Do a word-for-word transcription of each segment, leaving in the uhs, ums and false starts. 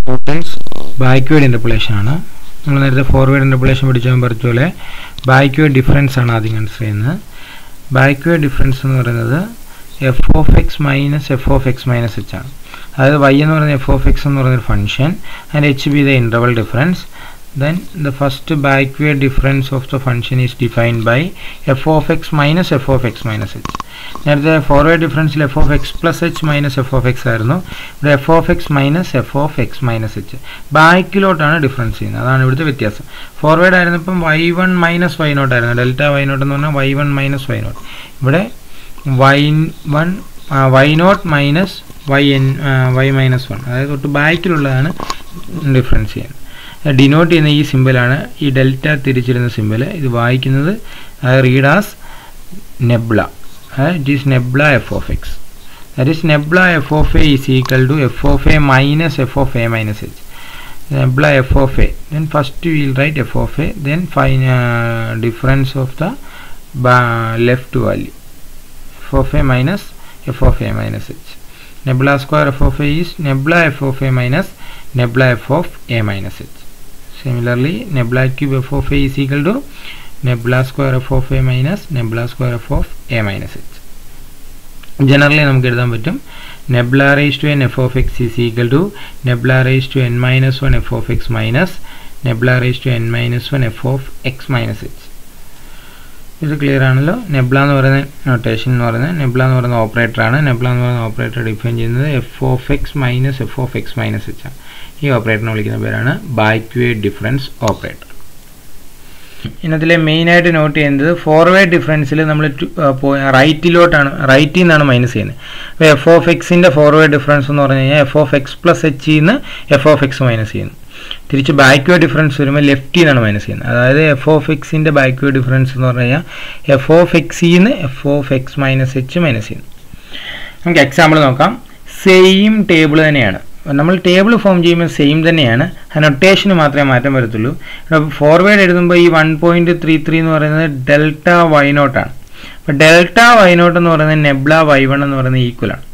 Newton's backward interpolation ആണ്. നമ്മൾ നേരത്തെ ഫോർവേഡ് ഇന്റർപോളേഷൻ പഠിച്ചപ്പോൾ പറഞ്ഞ പോലെ ബാക്ക്വേർഡ് ഡിഫറൻസ് ആണ് ആദ്യം കൺസിഡർ ചെയ്യുന്നത്. ബാക്ക്വേർഡ് ഡിഫറൻസ് എന്ന് പറയുന്നത് f of x minus f of x minus h ആണ്. അതായത് y എന്ന് പറയുന്നത് എഫ് ഓഫ് എക്സ് എന്ന് പറയുന്ന function and h be the interval difference. Then the first backward difference of the function is defined by f of x minus f of x minus h. നേരത്തെ forward ഡിഫറൻസിൽ f of x plus h minus f of x ആയിരുന്നു. ഇവിടെ f of x minus f of x minus h. ബാക്കിലോട്ടാണ് difference ചെയ്യുന്നത്. അതാണ് ഇവിടുത്തെ വ്യത്യാസം. Forward ആയിരുന്നപ്പം y one minus y naught ആയിരുന്നു. ഡെൽറ്റ വൈ നോട്ട് എന്ന് പറഞ്ഞാൽ y one minus y naught. ഇവിടെ y one y naught minus y n y minus one, അതായത് തൊട്ട് ബാക്കിലുള്ളതാണ് ഡിഫറൻസ് ചെയ്യുന്നത്. ഡിനോട്ട് ചെയ്യുന്ന ഈ സിമ്പിളാണ് ഈ ഡെൽറ്റ തിരിച്ചിരുന്ന സിമ്പിൾ. ഇത് വായിക്കുന്നത് read as nabla. It is nabla f of x. That is nabla f of a is equal to f of a minus f of a minus h. Nabla f of a, then first will write f of a, then fine difference of the left value f of a minus f of a minus h. Nabla square f of a is nabla f of a minus നെബ്ല f of a minus h. Similarly, nebula cube f of a is equal to nebula square f of a minus nebula square f of a minus h. Generally, നമുക്ക് എഴുതാൻ പറ്റും nebula raised to n f of x is equal to nebula raised to n minus one f of x minus nebula raised to n minus one f of x minus h. ഇത് clear ആണല്ലോ. Nabla എന്ന് പറയുന്ന notation എന്ന് പറയുന്നത് നെബ്ല എന്ന് പറയുന്ന operator ആണ്. Nabla എന്ന് പറയുന്ന ഓപ്പറേറ്റർ ഡിഫൈൻ ചെയ്യുന്നത് f of x minus f of x minus h ആണ്. ഈ ഓപ്പറേറ്ററിനെ വിളിക്കുന്ന പേരാണ് ബാക്ക്വേർഡ് ഡിഫറൻസ് ഓപ്പറേറ്റർ. ഇതിനകത്തിലെ മെയിനായിട്ട് നോട്ട് ചെയ്യുന്നത് ഫോർവേഡ് ഡിഫറൻസിൽ നമ്മൾ റൈറ്റിലോട്ടാണ് റൈറ്റിൽ നിന്നാണ് മൈനസ് ചെയ്യുന്നത്. അപ്പോൾ എഫ് ഓഫ് എക്സിൻ്റെ ഫോർവേഡ് ഡിഫറൻസ് എന്ന് പറഞ്ഞു കഴിഞ്ഞാൽ എഫ് ഓഫ് എക്സ് പ്ലസ് എച്ചിൽ നിന്ന് എഫ് ഓഫ് എക്സ് മൈനസ് ചെയ്യുന്നു. തിരിച്ച് ബാക്ക്വേർഡ് ഡിഫറൻസ് വരുമ്പോൾ ലെഫ്റ്റിൽ നിന്നാണ് മൈനസ് ചെയ്യുന്നത്. അതായത് എഫ് ഓഫ് എക്സിൻ്റെ ബാക്ക്വേർഡ് ഡിഫറൻസ് എന്ന് പറഞ്ഞു കഴിഞ്ഞാൽ എഫ് ഓഫ് എക്സിൽ നിന്ന് f of x minus h minus ചെയ്യുന്നു. നമുക്ക് എക്സാമ്പിൾ നോക്കാം. സെയിം ടേബിൾ തന്നെയാണ്, നമ്മൾ ടേബിൾ ഫോം ചെയ്യുമ്പോൾ സെയിം തന്നെയാണ്, ആ നൊട്ടേഷന് മാത്രമേ മാറ്റം വരത്തുള്ളൂ. ഫോർവേഡ് എഴുതുമ്പോൾ ഈ വൺ പോയിൻറ്റ് ത്രീ ത്രീ എന്ന് പറയുന്നത് ഡെൽറ്റ വൈ നോട്ടാണ്. അപ്പോൾ ഡെൽറ്റ വൈ നോട്ട് എന്ന് പറയുന്നത് നെബ്ല വൈ വൺ എന്ന് പറയുന്നത് ഈക്വലാണ്.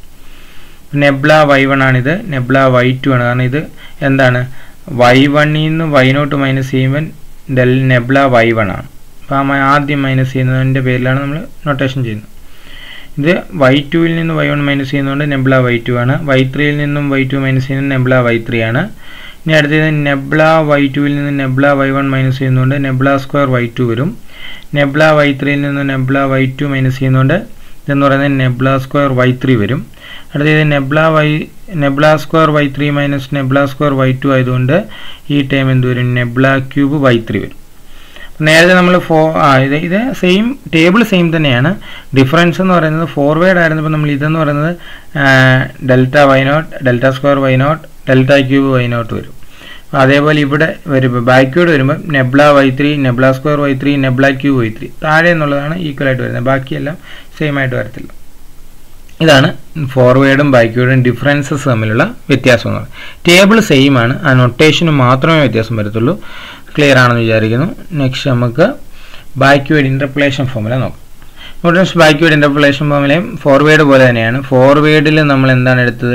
നെബ്ല വൈ വൺ ആണിത്, നെബ്ല വൈ ടു ആണ്. കാരണം ഇത് എന്താണ്, വൈ വണ്ണിൽ നിന്ന് വൈ നോട്ട് മൈനസ് ചെയ്യുമ്പോൾ ഡെൽ നെബ്ല വൈ വൺ ആണ്. അപ്പോൾ ആദ്യം മൈനസ് ചെയ്യുന്നതിൻ്റെ പേരിലാണ് നമ്മൾ നൊട്ടേഷൻ ചെയ്യുന്നത്. ഇത് വൈ ടുവിൽ നിന്ന് വൈ വൺ മൈനസ് ചെയ്യുന്നതുകൊണ്ട് നെബ്ല വൈ ടു ആണ്. വൈ ത്രീയിൽ നിന്നും വൈ ടു മൈനസ് ചെയ്യുന്നത് നെബ്ല വൈ ത്രീ ആണ്. ഇനി അടുത്തത് നെബ്ല വൈ ടുവിൽ നിന്ന് നെബ്ല വൈ വൺ മൈനസ് ചെയ്യുന്നതുകൊണ്ട് നെബ്ല സ്ക്വയർ വൈ ടു വരും. നെബ്ല വൈ ത്രീയിൽ നിന്ന് നെബ്ല വൈ ടു മൈനസ് ചെയ്യുന്നതുകൊണ്ട് ഇതെന്ന് പറയുന്നത് നെബ്ല സ്ക്വയർ വൈ ത്രീ വരും. അടുത്തത് nabla y nabla square y three minus nabla square y two ആയതുകൊണ്ട് ഈ ടൈം എന്ത് വരും, നെബ്ല ക്യൂബ് വൈ ത്രീ വരും. നേരത്തെ നമ്മൾ ഫോ ആ ഇത് ഇത് സെയിം ടേബിൾ സെയിം തന്നെയാണ്. ഡിഫറൻസ് എന്ന് പറയുന്നത് ഫോർവേഡ് ആയിരുന്നപ്പോൾ നമ്മൾ ഇതെന്ന് പറയുന്നത് delta y naught delta square y naught delta cube y naught വരും. അതേപോലെ ഇവിടെ വരുമ്പോൾ ബാക്ക്വേർഡ് വരുമ്പോൾ nabla y three nabla square y three nabla cube y three താഴെ എന്നുള്ളതാണ് ഈക്വൽ ആയിട്ട് വരുന്നത്. ബാക്കിയെല്ലാം സെയിം ആയിട്ട് വരത്തില്ല. ഇതാണ് ഫോർവേഡും ബാക്ക്വേർഡും ഡിഫറൻസസ് തമ്മിലുള്ള വ്യത്യാസം എന്ന് പറയുന്നത്. ടേബിൾ സെയിം ആണ്, ആ നൊട്ടേഷന് മാത്രമേ വ്യത്യാസം വരത്തുള്ളൂ. ക്ലിയർ ആണെന്ന് വിചാരിക്കുന്നു. നെക്സ്റ്റ് നമുക്ക് ബാക്ക്വേർഡ് ഇൻ്റർപോളേഷൻ ഫോർമുല നോക്കാം. ന്യൂട്ടൺസ് ബാക്ക്വേർഡ് ഇൻ്റർപോളേഷൻ ഫോർമുലയും ഫോർവേഡ് പോലെ തന്നെയാണ്. ഫോർവേഡിൽ നമ്മൾ എന്താണ് എടുത്തത്,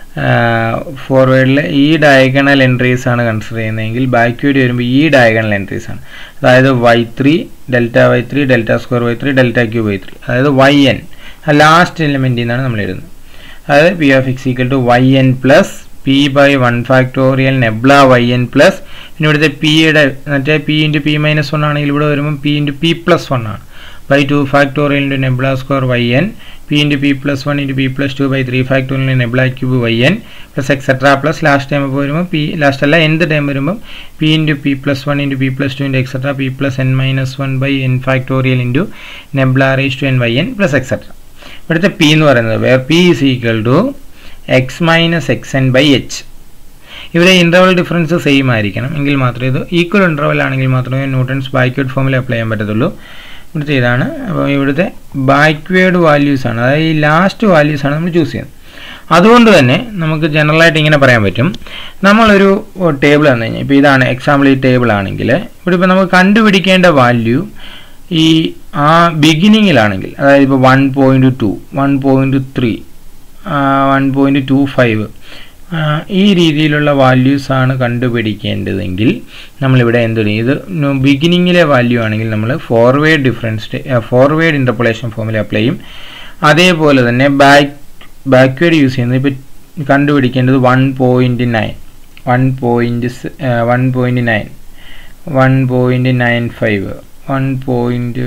ഫോർവേഡിൽ ഈ ഡയഗണൽ എൻട്രീസ് ആണ് കൺസിഡർ ചെയ്യുന്നതെങ്കിൽ ബാക്ക്വേർഡ് വരുമ്പോൾ ഈ ഡയഗണൽ എൻട്രീസ് ആണ്. അതായത് y three delta y three delta square y three delta cube y three, അതായത് വൈ എൻ ലാസ്റ്റ് എലിമെൻറ്റിൽ നിന്നാണ് നമ്മൾ എഴുതുന്നത്. അതായത് p of x equal to y n plus p by one factorial nabla y n plus പിന്നെ ഇവിടുത്തെ പിയുടെ മറ്റേ p into p minus one ആണെങ്കിൽ ഇവിടെ വരുമ്പോൾ p into p plus one ആണ്. By two factorial into nabla square y n p into p plus one into p plus two by three factorial nabla cube y n plus etcetera plus last time ഇപ്പോൾ വരുമ്പോൾ p last അല്ല എന്ത് time വരുമ്പോൾ p into p plus one into p plus two into etcetera p plus N minus one by n factorial into nabla raise to n y n plus etcetera. ഇവിടുത്തെ p എന്ന് പറയുന്നത് where p is equal to x minus x n by h. ഇവിടെ interval difference same ആയിരിക്കണം എങ്കിൽ മാത്രമേ ഇത് equal interval ആണെങ്കിൽ മാത്രമേ ന്യൂട്ടൺസ് ബാക്ക്വേർഡ് ഫോമിൽ അപ്ലൈ ചെയ്യാൻ പറ്റത്തുള്ളൂ. ഇവിടുത്തെ ഇതാണ്. അപ്പോൾ ഇവിടുത്തെ ബാക്ക്വേർഡ് വാല്യൂസ് ആണ്, അതായത് ഈ ലാസ്റ്റ് വാല്യൂസ് ആണ് നമ്മൾ ചൂസ് ചെയ്യുന്നത്. അതുകൊണ്ട് തന്നെ നമുക്ക് ജനറലായിട്ട് ഇങ്ങനെ പറയാൻ പറ്റും, നമ്മളൊരു ടേബിൾ തന്നു കഴിഞ്ഞാൽ ഇപ്പോൾ ഇതാണ് എക്സാമ്പിൾ, ഈ ടേബിൾ ആണെങ്കിൽ ഇവിടെ ഇപ്പോൾ നമുക്ക് കണ്ടുപിടിക്കേണ്ട വാല്യൂ ഈ ആ ബിഗിനിങ്ങിലാണെങ്കിൽ, അതായത് ഇപ്പോൾ one point two one point three one point two five ഈ രീതിയിലുള്ള വാല്യൂസ് ആണ് കണ്ടുപിടിക്കേണ്ടതെങ്കിൽ നമ്മളിവിടെ എന്ത് ചെയ്യും? ഇത് ബിഗിനിങ്ങിലെ വാല്യൂ ആണെങ്കിൽ നമ്മൾ forward difference forward interpolation formula apply ചെയ്യും. അതേപോലെ തന്നെ ബാക്ക് ബാക്ക്വേഡ് യൂസ് ചെയ്യുന്നത് ഇപ്പോൾ കണ്ടുപിടിക്കേണ്ടത് one point nine one point one point nine one point nine five one point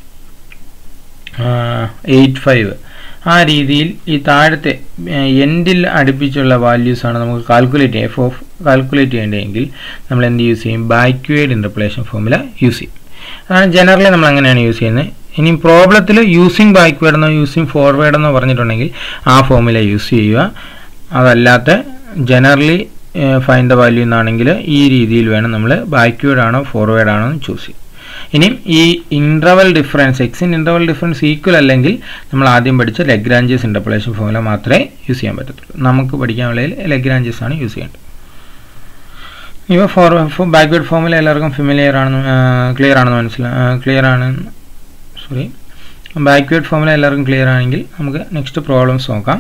eight five ആ രീതിയിൽ ഈ താഴത്തെ എൻഡിൽ അടുപ്പിച്ചുള്ള വാല്യൂസാണ് നമുക്ക് കാൽക്കുലേറ്റ് ചെയ്യാം. എഫ് ഓഫ് കാൽക്കുലേറ്റ് ചെയ്യേണ്ടതെങ്കിൽ നമ്മൾ എന്ത് യൂസ് ചെയ്യും? ബാക്ക്വേഡ് ഇൻ്റർപോളേഷൻ ഫോർമുല യൂസ് ചെയ്യും. അതാണ് ജനറലി നമ്മൾ അങ്ങനെയാണ് യൂസ് ചെയ്യുന്നത്. ഇനി പ്രോബ്ലത്തിൽ യൂസിങ് ബാക്ക്വേഡ് എന്നോ യൂസിങ് ഫോർവേഡ് എന്നോ പറഞ്ഞിട്ടുണ്ടെങ്കിൽ ആ ഫോർമുല യൂസ് ചെയ്യുക. അതല്ലാത്ത ജനറലി ഫൈൻഡ് ദ വാല്യൂ എന്നാണെങ്കിൽ ഈ രീതിയിൽ വേണം നമ്മൾ ബാക്ക്വേഡ് ആണോ ഫോർവേഡ് ആണോ എന്ന് ചൂസ് ചെയ്യും. ഇനി ഈ ഇൻ്റർവൽ ഡിഫറൻസ് എക്സിൻ്റെ ഇൻ്റർവൽ ഡിഫറൻസ് ഈക്വൽ അല്ലെങ്കിൽ നമ്മൾ ആദ്യം പഠിച്ച ലഗ്രാഞ്ചസ് ഇൻ്റർപോളേഷൻ ഫോർമുല മാത്രമേ യൂസ് ചെയ്യാൻ പറ്റത്തുള്ളൂ. നമുക്ക് പഠിക്കാനുള്ളതിൽ ലഗ്രാഞ്ചസ് ആണ് യൂസ് ചെയ്യേണ്ടത്. ഇവ ഫോർ ബാക്ക്വേഡ് ഫോർമുല എല്ലാവർക്കും ഫെമിലിയർ ആണെന്ന് ക്ലിയർ ആണെന്ന് മനസ്സിലായി ക്ലിയർ ആണ് സോറി ബാക്ക്വേഡ് ഫോർമുല എല്ലാവർക്കും ക്ലിയർ ആണെങ്കിൽ നമുക്ക് നെക്സ്റ്റ് പ്രോബ്ലംസ് നോക്കാം.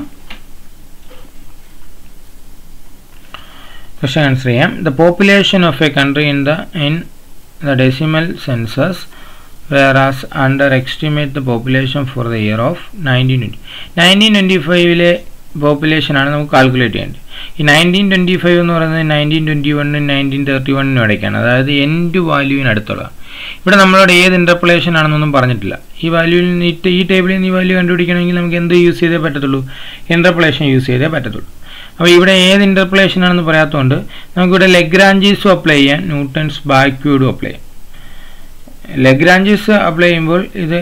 ക്വസ്റ്റ്യൻ ആൻസർ ചെയ്യാം. The population of a country in the in the decimal census whereas under estimate the population for the year of nineteen twenty nineteen twenty-five ലെ population ആണ് നമുക്ക് calculate ചെയ്യേണ്ടത്. ഈ nineteen twenty five എന്ന് പറയുന്നത് nineteen twenty വണ്ണിനും nineteen thirty വണ്ണിനും ഇടയ്ക്കാണ്. അതായത് എൻഡ് വാല്യൂവിന് അടുത്തുള്ളതാണ്. ഇവിടെ നമ്മളോട് ഏത് ഇൻ്റർപോളേഷൻ ആണെന്നൊന്നും പറഞ്ഞിട്ടില്ല. ഈ വാല്യൂവിൽ നിന്ന് ഈ ടേബിളിൽ നിന്ന് ഈ വാല്യൂ കണ്ടുപിടിക്കണമെങ്കിൽ നമുക്ക് എന്ത് യൂസ് ചെയ്തേ പറ്റത്തുള്ളൂ? ഇൻ്റർപോളേഷൻ യൂസ് ചെയ്തേ പറ്റത്തുള്ളൂ. അപ്പോൾ ഇവിടെ ഏത് ഇൻ്റർപോളേഷൻ ആണെന്ന് പറയാത്തതുകൊണ്ട് നമുക്കിവിടെ ലെഗ്രാഞ്ചീസും അപ്ലൈ ചെയ്യാം, ന്യൂട്ടൺസ് ബാക്ക്വേർഡും അപ്ലൈ ചെയ്യാം. ലെഗ്രാഞ്ചീസ് അപ്ലൈ ചെയ്യുമ്പോൾ ഇത്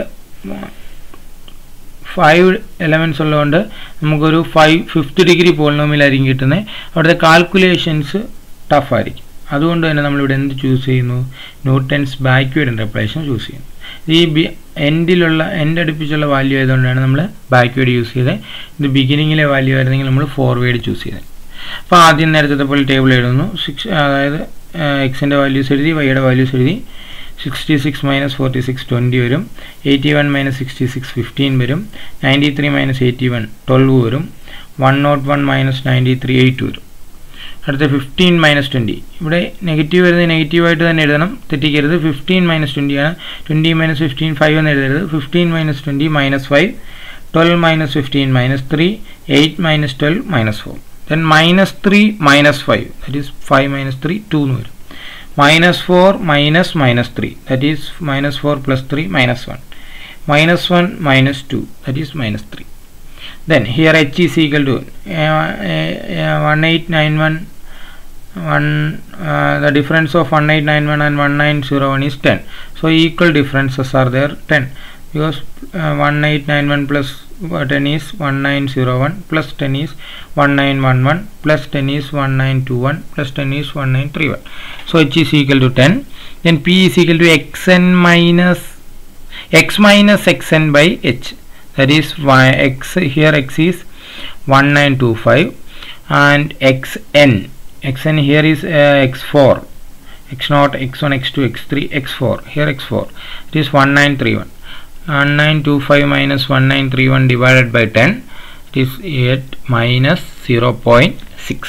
ഫൈവ് എലമെൻറ്റ്സ് ഉള്ളതുകൊണ്ട് നമുക്കൊരു ഫൈവ് ഫിഫ്ത്ത് ഡിഗ്രി പോളിനോമിയലായിരിക്കും കിട്ടുന്നത്. അവിടുത്തെ കാൽക്കുലേഷൻസ് ടഫായിരിക്കും. അതുകൊണ്ട് തന്നെ നമ്മളിവിടെ എന്ത് ചൂസ് ചെയ്യുന്നു? ന്യൂട്ടൺസ് ബാക്ക്വേർഡ് ഇൻ്റർപോളേഷൻ ചൂസ് ചെയ്യുന്നു. ഈ ബി എൻഡിലുള്ള എൻഡ് അടുപ്പിച്ചുള്ള വാല്യൂ ആയതുകൊണ്ടാണ് നമ്മൾ ബാക്ക്വേർഡ് യൂസ് ചെയ്തത്. ഇത് ബിഗിനിങ്ങിലെ വാല്യൂ ആയിരുന്നെങ്കിൽ നമ്മൾ ഫോർവേഡ് ചൂസ് ചെയ്തത്. അപ്പോൾ ആദ്യം നേരത്തെ പോലെ ടേബിൾ എഴുതുന്നു. സിക്സ് അതായത് എക്സിൻ്റെ വാല്യൂസ് എഴുതി, വൈയുടെ വാല്യൂസ് എഴുതി. Sixty six minus forty six twenty വരും. Eighty one minus sixty six fifteen വരും. Ninety three minus eighty one twelve വരും. One naught one minus ninety three eight വരും. അടുത്ത ഫിഫ്റ്റീൻ മൈനസ് ട്വൻറ്റി, ഇവിടെ നെഗറ്റീവ് വരുന്നത് നെഗറ്റീവായിട്ട് തന്നെ എഴുതണം, തെറ്റിക്കരുത്. ഫിഫ്റ്റീൻ മൈനസ് ട്വൻറ്റി ആണ്. ട്വൻറ്റി മൈനസ് ഫിഫ്റ്റീൻ ഫൈവ് എന്ന് എഴുതരുത്. Fifteen minus twenty minus five, twelve minus fifteen minus three, eight minus twelve minus four. Then minus three minus five, that is five minus three two എന്ന് വരും. Minus four minus minus three, that is minus four plus three minus one. Minus one minus two, that is minus three. Then here h is equal to one eight nine one, one uh, the difference of one eight nine one and one nine zero one is ten. So equal differences are there ten, because uh, one eight nine one plus ten is one nine zero one, plus ten is one nine one one, plus ten is one nine two one, plus ten is one nine three one. So h is equal to ten. Then p is equal to xn minus x minus xn by h. That is y x, here x is one nine two five, and xn xn here is uh, x four, x zero, x one, x two, x three, x four, here x four, it is one nine three one. one nine two five minus one nine three one divided by ten, it is eight minus zero point six.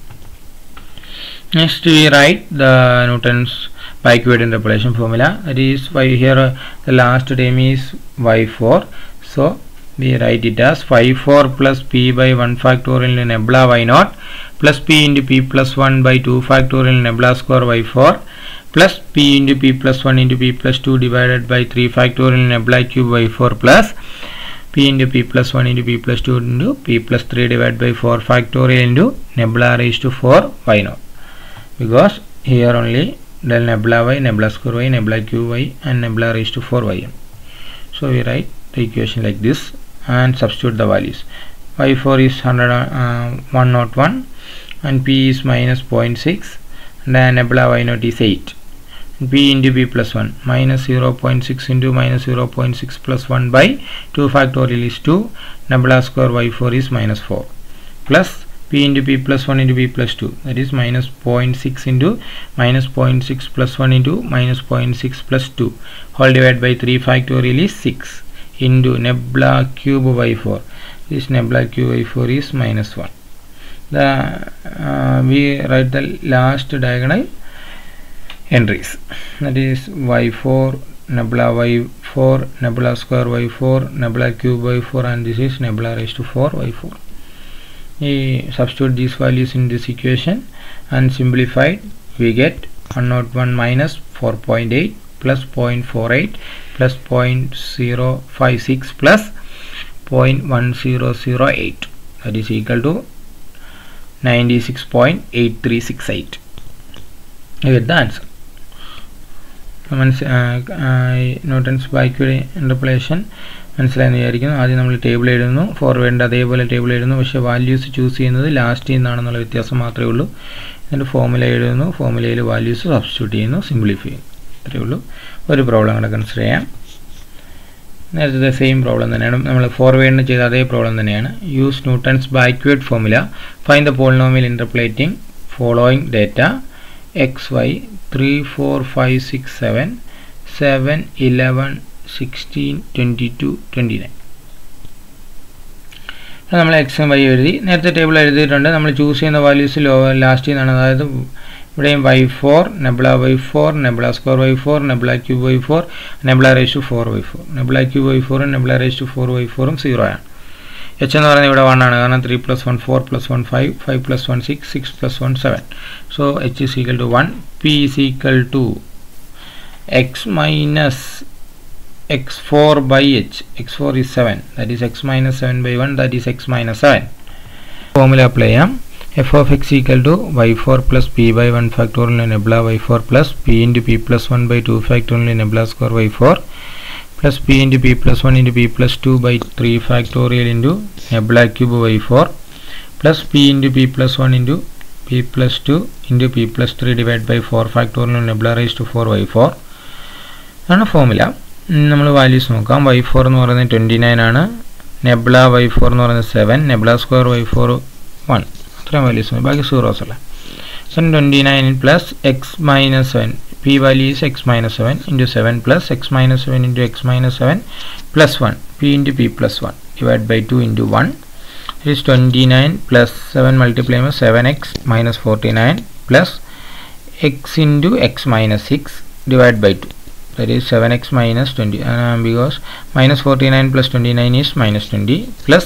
Next we write the Newton's backward interpolation formula. That is why here uh, the last term is y four. So we write it as y four plus p by one factorial nebula y naught plus p into p plus one by two factorial nebula square y four plus p into p plus one into p plus two divided by three factorial nebula cube y four plus p into p plus one into p plus two into p plus three divided by four factorial into nebula raised to four y naught, because here only del nebula y, nebula square y, nebula cube y and nebula raised to four y. So we write the equation like this and substitute the values. y four is one hundred one and p is minus zero point six and then nebula y naught is eight. And p into p plus one minus zero point six into minus zero point six plus one by two factorial is two, nebula square y four is minus four, plus p into p plus one into p plus two, that is minus zero point six into minus zero point six plus one into minus zero point six plus two whole divided by three factorial is six into nebula cube y four. This nebula cube y four is minus one. the uh, we write the last diagonal entries, that is y four nebula y four nebula square y four nebula cube y four, and this is nebula raised to four y four. We substitute these values in this equation and simplified, we get one oh one minus four point eight plus zero point four eight plus zero point zero five six plus zero point one zero zero eight, that is equal to ninety-six point eight three six eight. You get the answer. Newton's Backward interpolation മനസ്സിലായെന്ന് വിചാരിക്കുന്നു. ആദ്യം നമ്മൾ table എഴുതുന്നു, ഫോർവേഡിൻ്റെ അതേപോലെ table എഴുതുന്നു, പക്ഷേ values choose ചെയ്യുന്നത് last നിന്നാണെന്നുള്ള വ്യത്യാസം മാത്രമേ ഉള്ളൂ. എന്നിട്ട് ഫോർമുല എഴുതുന്നു, ഫോർമുലയിൽ വാല്യൂസ് സബ്സ്റ്റിറ്റ്യൂട്ട് ചെയ്യുന്നു, സിംപ്ലിഫൈ ചെയ്യുന്നു. ഇത്രയേ ഉള്ളൂ. ഒരു പ്രോബ്ലം കൂടെ കൺസിഡർ ചെയ്യാം. നേരത്തെ സെയിം പ്രോബ്ലം തന്നെയാണ്, നമ്മൾ ഫോർവേഡിന് ചെയ്ത അതേ പ്രോബ്ലം തന്നെയാണ്. Use Newton's backward formula, find the polynomial interpolating following data x y three four five six seven seven eleven sixteen twenty two twenty nine. നമ്മൾ എക്സും വൈ എഴുതി, നേരത്തെ ടേബിൾ എഴുതിയിട്ടുണ്ട്. നമ്മൾ ചൂസ് ചെയ്യുന്ന വാല്യൂസ് ലോ ലാസ്റ്റ് നിന്നാണ്, അതായത് ഇവിടെയും y four nabla y four nabla square y four nabla cube y four nabla raise to four y four nabla cube y ഫോറും nabla raise to four y ഫോറും zero ആണ്. H എന്ന് പറയുന്നത് ഇവിടെ one ആണ്, കാരണം three plus one four plus one five five plus one six six plus one seven. So h is equal to one. P is equal to x minus x four by h. x four is seven, that is x minus seven by one, that is x minus seven. Formula apply ചെയ്യാം. f of x equal to y four plus p by one factorial nebula y four plus p into p plus one by two factorial nebula square y four plus p into p plus one into p plus two by three factorial into nebula cube y four plus p into p plus one into p plus two into p plus three divided by four factorial nebula raised to four y four ആണ് ഫോർമുല. നമ്മൾ values നോക്കാം. Y four എന്ന് പറയുന്നത് twenty nine ആണ്, നെബ്ല Y four എന്ന് പറയുന്നത് seven, nabla square y four one, അത്രയും വാല്യൂസ്, ബാക്കി സീറോസ് അല്ല. So twenty nine plus x minus seven, p value is x minus seven into seven plus x minus seven into x minus seven plus one, p into p plus one divide by two into one is twenty nine plus seven multiply ചെയ്യുമ്പോൾ seven x minus forty nine plus x into x minus six divide by to, that is seven x minus twenty, uh, because minus forty-nine plus twenty-nine is minus twenty plus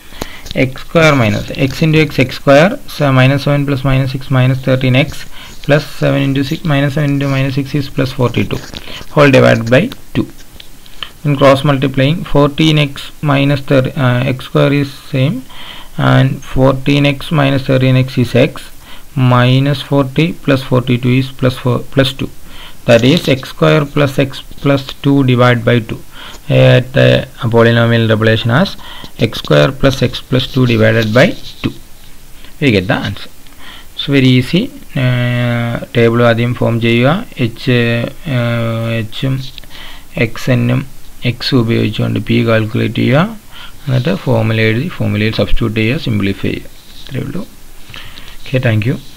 x square minus x into x x square, so minus seven plus minus six minus thirteen x plus seven into six minus seven into minus six is plus forty-two whole divided by two. In cross multiplying, fourteen x minus thirty, uh, x square is same, and fourteen x minus thirteen x is x, minus forty plus forty-two is plus four plus two, that is x square plus x plus two divided by two. At the polynomial interpolation as x square plus x plus two divided by two. We get the answer. It's very easy. Uh, table ആദ്യം form ചെയ്യുക, h h x n x ഉപയോഗിച്ചുകൊണ്ട് p calculate ചെയ്യുക, എന്നിട്ട് formula എഴുതി ഫോർമുലയിൽ substitute ചെയ്യുക, simplify ചെയ്യുക. ഇത്രയേ ഉള്ളൂ. Okay, thank U.